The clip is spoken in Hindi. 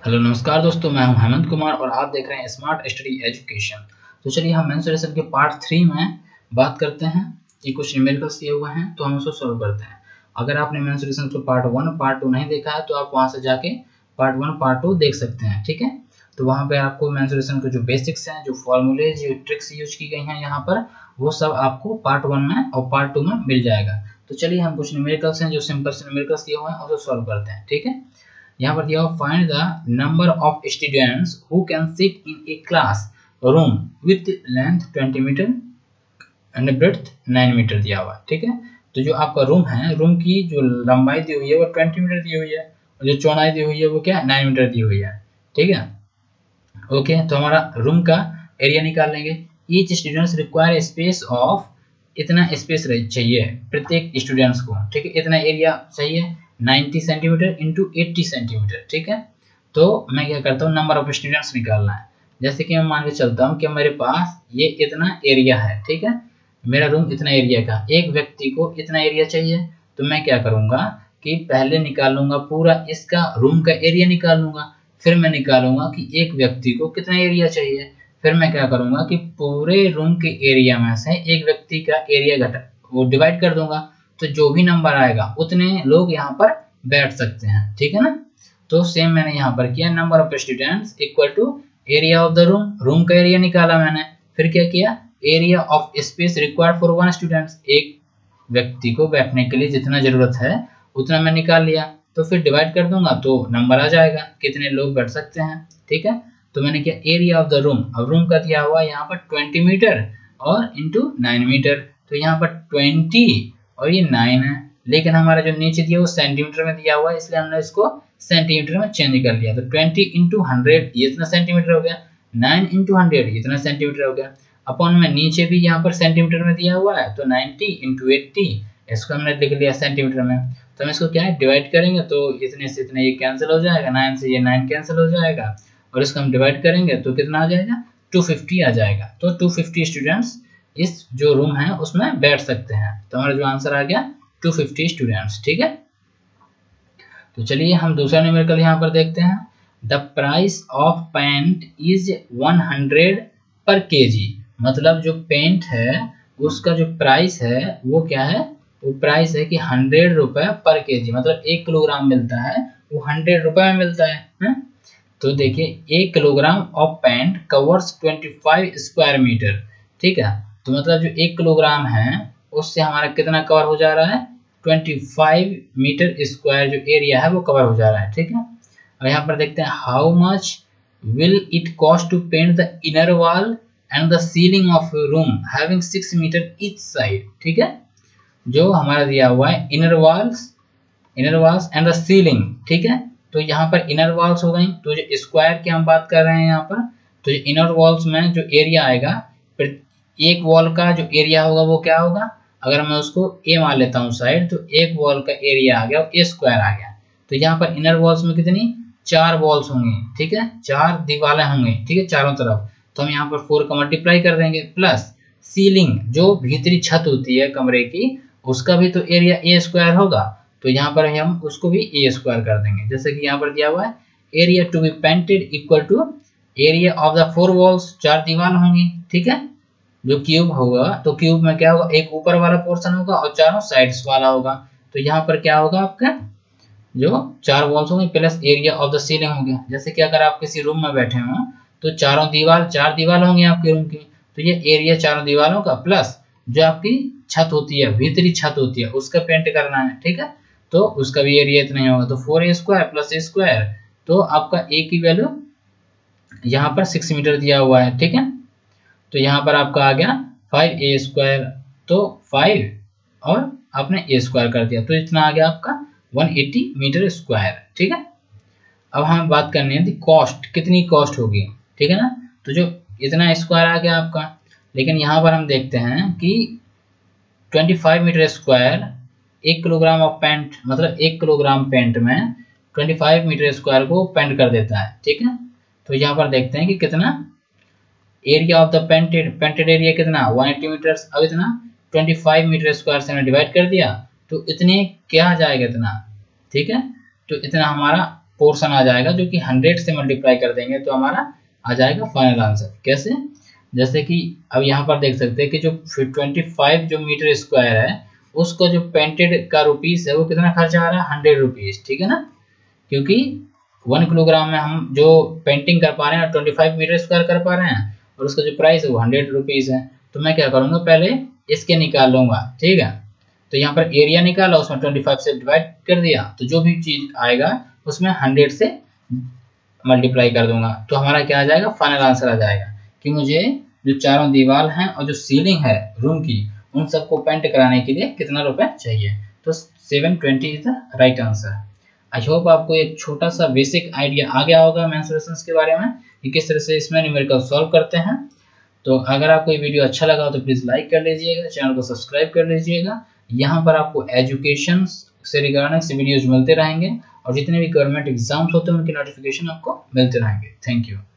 हेलो नमस्कार दोस्तों, मैं हूं हेमंत कुमार और आप देख रहे हैं स्मार्ट स्टडी एजुकेशन। तो चलिए हम मेंसुरेशन के पार्ट 3 में बात करते हैं कि कुछ न्यूमेरिकल्स दिए हुए हैं तो हम उसको सॉल्व करते हैं। अगर आपने मेंसुरेशन के पार्ट 1 पार्ट 2 नहीं देखा है तो आप वहां से जाके पार्ट 1 पार्ट 2 देख सकते हैं, ठीक है। तो वहाँ पे आपको मेंसुरेशन के जो बेसिक्स हैं, जो फॉर्मूले, जो ट्रिक्स यूज की गई हैं यहाँ पर, वो सब आपको पार्ट 1 में और पार्ट 2 में मिल जाएगा। तो चलिए हम कुछ न्यूमेरिकल्स हैं जो सिंपल से न्यूमेरिकल्स दिए हुए हैं उसको सॉल्व करते हैं, ठीक है। यहाँ पर दिया हुआ find the number of students who can sit in a classroom with length 20 metre and breadth 9 metre दिया हुआ, ठीक है। तो जो आपका रूम है, रूम की जो लंबाई दी हुई है वो 20 मीटर दी हुई है और जो चौड़ाई दी हुई है वो क्या 9 मीटर दी हुई है, ठीक है। ओके, तो हमारा रूम का एरिया निकाल लेंगे। Each students require space of, इतना स्पेस चाहिए प्रत्येक स्टूडेंट्स को, ठीक है। इतना एरिया चाहिए 90 सेंटीमीटर इंटू 80 सेंटीमीटर, ठीक है। तो मैं क्या करता हूँ, नंबर ऑफ स्टूडेंट्स निकालना है। जैसे कि मैं मान के चलता हूँ कि मेरे पास ये इतना एरिया है, ठीक है। मेरा रूम इतना एरिया का, एक व्यक्ति को इतना एरिया चाहिए, तो मैं क्या करूँगा कि पहले निकालूंगा पूरा इसका रूम का एरिया निकालूंगा, फिर मैं निकालूंगा कि एक व्यक्ति को कितना एरिया चाहिए, फिर मैं क्या करूंगा कि पूरे रूम के एरिया में से एक व्यक्ति का एरिया घटा वो डिवाइड कर दूंगा, तो जो भी नंबर आएगा उतने लोग यहाँ पर बैठ सकते हैं, ठीक है ना। तो सेम मैंने यहाँ पर किया, number of students equal to area of the room, room का एरिया निकाला मैंने, फिर क्या किया, area of space required for one students, एक व्यक्ति को बैठने के लिए जितना जरूरत है उतना मैं निकाल लिया, तो फिर डिवाइड कर दूंगा तो नंबर आ जाएगा कितने लोग बैठ सकते हैं, ठीक है। तो मैंने किया एरिया ऑफ द रूम, अब रूम का दिया हुआ यहाँ पर 20 मीटर और इंटू 9 मीटर, तो यहाँ पर 20 और ये 9 है, लेकिन हमारा जो नीचे दिया वो सेंटीमीटर में दिया हुआ है, इसलिए हमने इसको सेंटीमीटर में चेंज कर लिया। तो 20 इंटू 100 ये इतना सेंटीमीटर हो गया, 9 इंटू 100 ये इतना सेंटीमीटर हो गया, अपॉन में नीचे भी यहाँ पर सेंटीमीटर में दिया हुआ है, तो 90 इंटू 80 इसको हमने लिख लिया सेंटीमीटर में। तो हम इसको क्या है डिवाइड करेंगे तो इतने से इतने ये कैंसिल हो जाएगा, 9 से ये 9 कैंसिल हो जाएगा, और इसको हम डिवाइड करेंगे तो कितना आ जाएगा 250 आ जाएगा। तो 250 स्टूडेंट्स इस जो रूम है उसमें बैठ सकते हैं, तो हमारा जो आंसर आ गया 250 स्टूडेंट्स, ठीक है। तो चलिए हम दूसरा न्यूमेरिकल यहाँ पर देखते हैं। The price of paint is 100 per KG, मतलब जो पेंट है उसका जो प्राइस है वो क्या है, वो प्राइस है कि 100 रुपए पर केजी, मतलब 1 किलोग्राम मिलता है वो 100 रुपए में मिलता है। तो देखिए 1 kilogram of paint covers 25 square metre, ठीक है। तो मतलब जो 1 किलोग्राम है उससे हमारा कितना कवर हो जा रहा है, 25 मीटर स्क्वायर जो एरिया है वो कवर हो जा रहा है, ठीक है। और यहाँ पर देखते हैं how much will it cost to paint the inner wall and the ceiling of room having 6 metre each side, ठीक है। जो हमारा दिया हुआ है inner walls and the ceiling, ठीक है। तो यहाँ पर इनर वॉल्स हो गई, तो जो स्क्वायर की हम बात कर रहे हैं यहाँ पर, तो जो इनर वॉल्स में जो एरिया आएगा, फिर एक वॉल का जो एरिया होगा वो क्या होगा, अगर मैं उसको ए मान लेता हूँ साइड, तो एक वॉल का एरिया आ गया ए स्क्वायर आ गया। तो यहाँ पर इनर वॉल्स में कितनी 4 वॉल्स होंगी, ठीक है, 4 दीवारें होंगी, ठीक है, चारों तरफ। तो हम यहाँ पर 4 का मल्टीप्लाई कर देंगे, प्लस सीलिंग जो भीतरी छत होती है कमरे की, उसका भी तो एरिया ए स्क्वायर होगा, तो यहाँ पर हम उसको भी ए स्क्वायर कर देंगे। जैसे कि यहाँ पर दिया हुआ है area to be painted equal to area of the 4 walls, 4 दीवार होंगी, ठीक है। जो क्यूब होगा तो क्यूब में क्या होगा, एक ऊपर वाला पोर्शन होगा और चारों साइड्स वाला होगा। तो यहाँ पर क्या होगा आपका जो 4 वॉल्स होंगे plus area of the ceiling हो गया। जैसे कि अगर आप किसी रूम में बैठे हो तो चारों दीवार 4 दीवार होंगी आपके रूम की, तो ये एरिया चारों दीवारों का प्लस जो आपकी छत होती है, भीतरी छत होती है, उसका पेंट करना है, ठीक है। तो उसका भी एरिया इतना ही होगा, तो 4a square plus a square, तो आपका a की वैल्यू यहाँ पर 6 मीटर दिया हुआ है, ठीक है। तो यहाँ पर आपका आ गया 5a स्क्वायर, तो 5 और आपने a स्क्वायर कर दिया, तो इतना आ गया आपका 180 मीटर स्क्वायर, ठीक है। अब हमें बात करनी है कॉस्ट, कितनी कॉस्ट होगी, ठीक है ना। तो जो इतना स्क्वायर आ गया आपका, लेकिन यहाँ पर हम देखते हैं कि 25 metre square 1 kilogram of paint, मतलब 1 किलोग्राम पेंट में 25 मीटर स्क्वायर को पेंट कर देता है, ठीक है। तो यहाँ पर देखते हैं कि कितना area of the painted area कितना 180 मीटर्स। अब इतना 25 मीटर स्क्वायर से डिवाइड कर दिया तो इतने क्या आ जाएगा इतना, ठीक है। तो इतना हमारा पोर्शन आ जाएगा जो कि 100 से मल्टीप्लाई कर देंगे तो हमारा आ जाएगा फाइनल आंसर। कैसे? जैसे कि अब यहाँ पर देख सकते हैं कि जो 25 जो मीटर स्क्वायर है उसको जो पेंटेड का रुपीस है वो कितना खर्चा आ रहा है, 100 रुपीज, ठीक है ना, क्योंकि 1 किलोग्राम में हम जो पेंटिंग कर पा रहे हैं 25 मीटर स्क्वायर कर पा रहे हैं और उसका जो प्राइस है वो 100 रुपीज है। तो मैं क्या करूँगा, पहले इसके निकाल लूंगा, ठीक है। तो यहाँ पर एरिया निकाला, उसमें 25 से डिवाइड कर दिया, तो जो भी चीज आएगा उसमें 100 से मल्टीप्लाई कर दूंगा तो हमारा क्या आ जाएगा, फाइनल आंसर आ जाएगा। कि मुझे जो चारों दीवार हैं और जो सीलिंग है रूम की उन सबको पेंट कराने के लिए कितना रुपए चाहिए, तो 720 is the right answer. I hope आपको एक छोटा सा बेसिक आइडिया आ गया होगा मेंसुरेशंस के बारे में कि किस तरह से इसमें न्यूमेरिकल सॉल्व करते हैं। तो अगर आपको ये वीडियो अच्छा लगा तो प्लीज़ लाइक कर लीजिएगा, चैनल को सब्सक्राइब कर लीजिएगा। यहाँ पर आपको एजुकेशन से रिगार्डिंग से वीडियोज मिलते रहेंगे और जितने भी गवर्नमेंट एग्जाम्स होते हैं उनके नोटिफिकेशन आपको मिलते रहेंगे। Thank you.